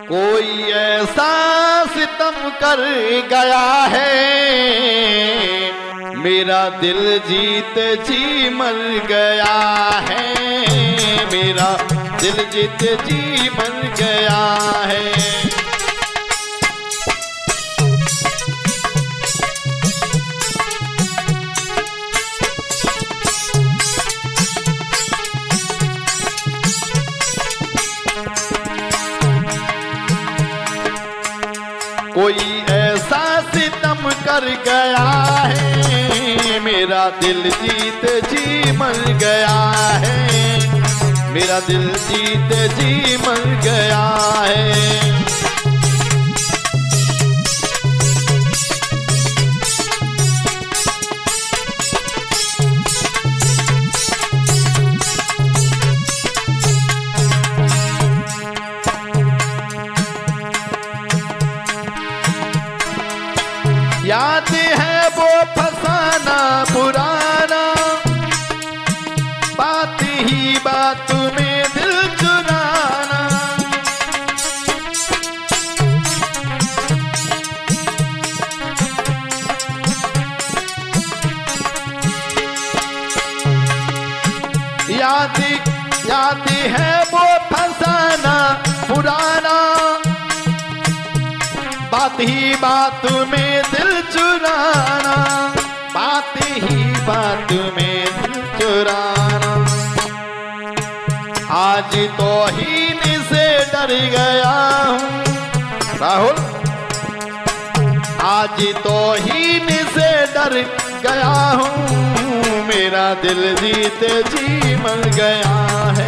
कोई ऐसा सितम कर गया है, मेरा दिल जीत जी मर गया है, मेरा दिल जीत जी मर गया है। कोई ऐसा सितम कर गया है, मेरा दिल जीत जी मर गया है, मेरा दिल जीत जी मर गया है। याद है वो फसाना पुराना, बात ही बात में दिल चुराना। याद है वो फसाना पुराना, बात ही बात में दिल चुराना, बात ही बात में दिल चुराना। आज तो हीन से डर गया हूँ राहुल, आज तो हीन से डर गया हूँ, मेरा दिल जीत जी मर गया है।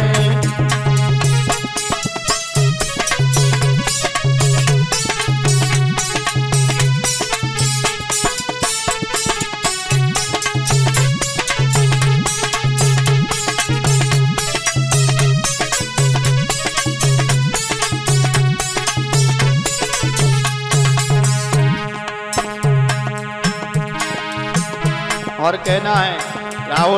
और कहना है राहुल,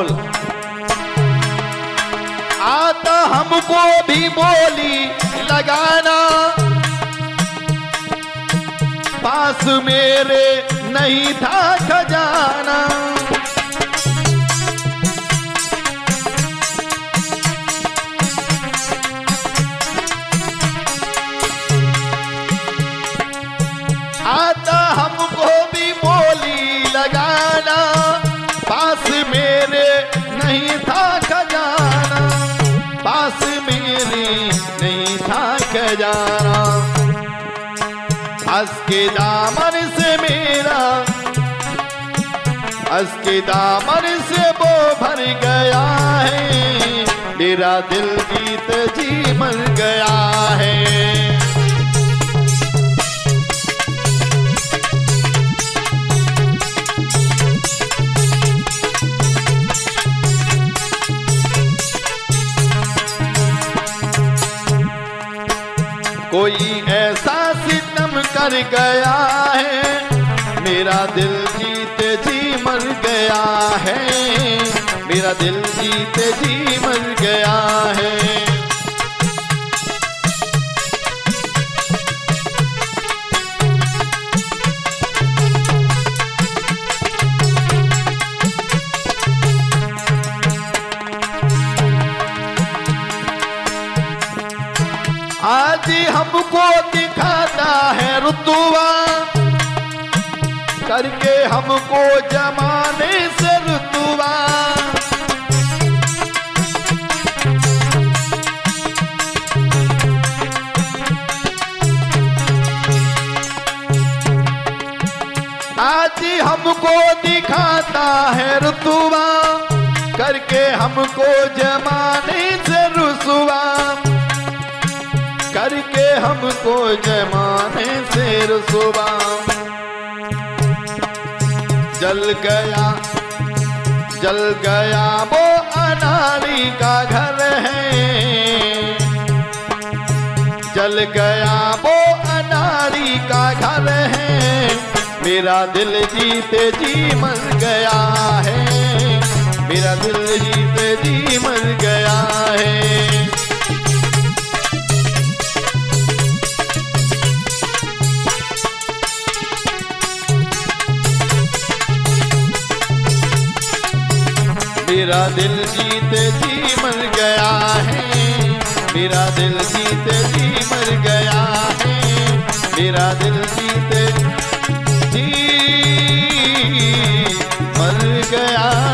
आता हमको भी बोली लगाना, पास मेरे नहीं था खजाना। आता हमको भी बोली लगाना, पास मेरे नहीं था खजाना, पास मेरे नहीं था खजाना। हंस के दामन से मेरा, हंस के दामन से वो भर गया है, मेरा दिल जीत जी मर गया है। कोई ऐसा सितम कर गया है, मेरा दिल जीत जी मर गया है, मेरा दिल जीत जी मर गया है। आज हमको दिखाता है रुतबा, करके हमको जमाने से रुतबा। आज हमको दिखाता है रुतबा, करके हमको जमाने से रुसवा, करके हमको जमाने से रुसवा। जल गया वो अनाड़ी का घर है, जल गया वो अनाड़ी का घर है, मेरा दिल जीते जी मर गया है, मेरा दिल जीते जी मर गया है। मेरा दिल जीते जी मर गया है, मेरा दिल जीते जी मर गया है, मेरा दिल जीते जी मर गया।